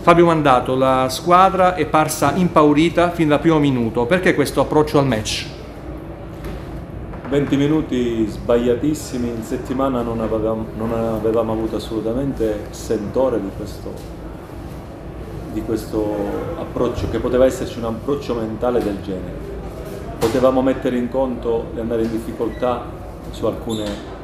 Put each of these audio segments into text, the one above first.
Fabio Mandato, la squadra è parsa impaurita fin dal primo minuto, perché questo approccio al match? 20 minuti sbagliatissimi, in settimana non avevamo avuto assolutamente sentore di questo approccio, che poteva esserci un approccio mentale del genere. Potevamo mettere in conto e andare in difficoltà su alcune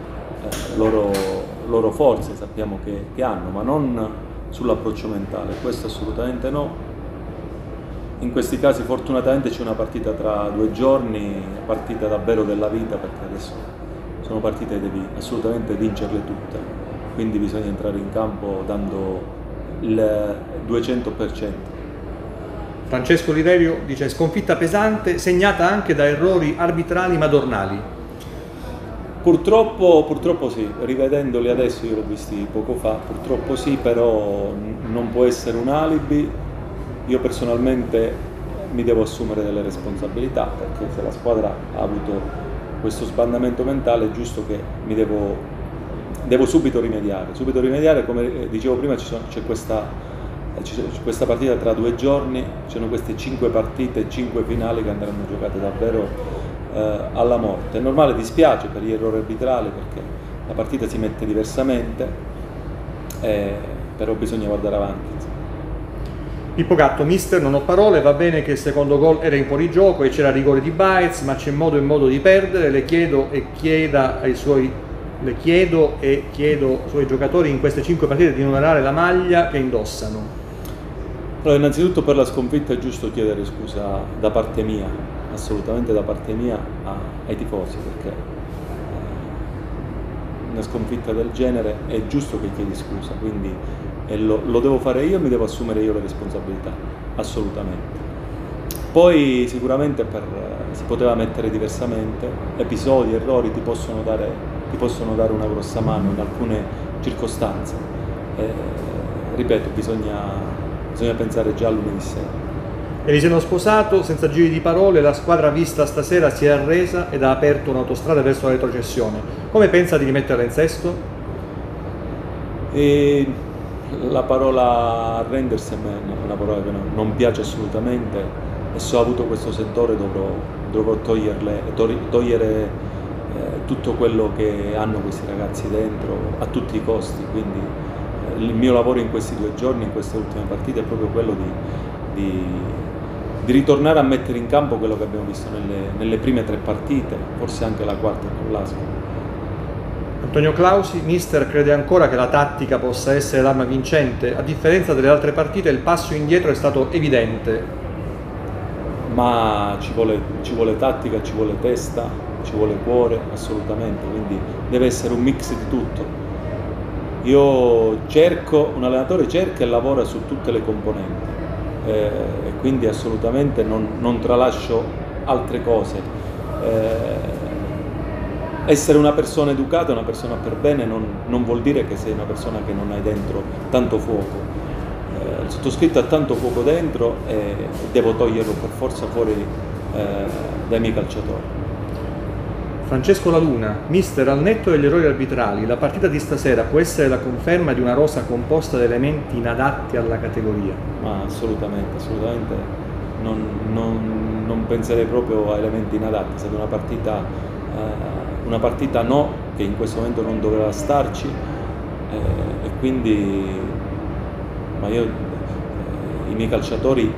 loro forze, sappiamo che hanno, ma non sull'approccio mentale, questo assolutamente no. In questi casi fortunatamente c'è una partita tra 2 giorni, partita davvero della vita, perché adesso sono partite che devi assolutamente vincerle tutte, quindi bisogna entrare in campo dando il 200%. Francesco Liverio dice: sconfitta pesante, segnata anche da errori arbitrali madornali. Purtroppo sì, rivedendoli adesso, io l'ho visti poco fa, purtroppo sì, però non può essere un alibi. Io personalmente mi devo assumere delle responsabilità, perché se la squadra ha avuto questo sbandamento mentale è giusto che mi devo subito rimediare, come dicevo prima c'è questa partita tra 2 giorni, ci sono queste 5 partite, 5 finali che andranno giocate davvero alla morte. È normale, dispiace per gli errori arbitrali, perché la partita si mette diversamente, però bisogna guardare avanti. Pippo Gatto, mister, non ho parole, va bene che il secondo gol era in fuorigioco e c'era rigore di Baez, ma c'è modo e modo di perdere. Le chiedo e chiedo ai suoi giocatori in queste 5 partite di onorare la maglia che indossano. Allora, innanzitutto per la sconfitta è giusto chiedere scusa da parte mia, assolutamente da parte mia ai tifosi, perché una sconfitta del genere è giusto che chiedi scusa, quindi lo devo fare io, mi devo assumere io le responsabilità, assolutamente. Poi sicuramente si poteva mettere diversamente, episodi, errori ti possono dare una grossa mano in alcune circostanze. Ripeto, bisogna pensare già a lunedì sera. Eliseo Sposato, senza giri di parole, la squadra vista stasera si è arresa ed ha aperto un'autostrada verso la retrocessione. Come pensa di rimetterla in sesto? La parola arrendersi a me è una parola che non piace assolutamente, e se ho avuto questo sentore dovrò togliere tutto quello che hanno questi ragazzi dentro a tutti i costi. Quindi il mio lavoro in questi 2 giorni, in queste ultime partite, è proprio quello di ritornare a mettere in campo quello che abbiamo visto nelle prime 3 partite, forse anche la quarta con l'Ascoli. Antonio Clausi, mister, crede ancora che la tattica possa essere l'arma vincente? A differenza delle altre partite il passo indietro è stato evidente. Ma ci vuole tattica, ci vuole testa, ci vuole cuore, assolutamente, quindi deve essere un mix di tutto. Un allenatore cerca e lavora su tutte le componenti, e quindi assolutamente non tralascio altre cose. Essere una persona educata, una persona per bene, non vuol dire che sei una persona che non hai dentro tanto fuoco. Il sottoscritto ha tanto fuoco dentro e devo toglierlo per forza fuori dai miei calciatori. Francesco La Luna, mister, al netto degli errori arbitrali, la partita di stasera può essere la conferma di una rosa composta da elementi inadatti alla categoria? Ma assolutamente, non penserei proprio a elementi inadatti. È stata una partita no, che in questo momento non doveva starci, e quindi i miei calciatori,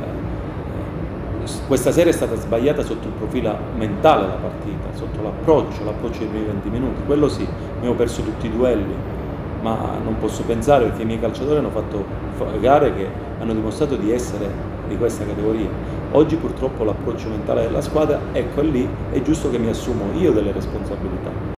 questa sera è stata sbagliata sotto il profilo mentale la partita, sotto l'approccio dei primi 20 minuti, quello sì, abbiamo perso tutti i duelli, ma non posso pensare, perché i miei calciatori hanno fatto gare che hanno dimostrato di essere di questa categoria. Oggi purtroppo l'approccio mentale della squadra, ecco, è lì, è giusto che mi assumo io delle responsabilità.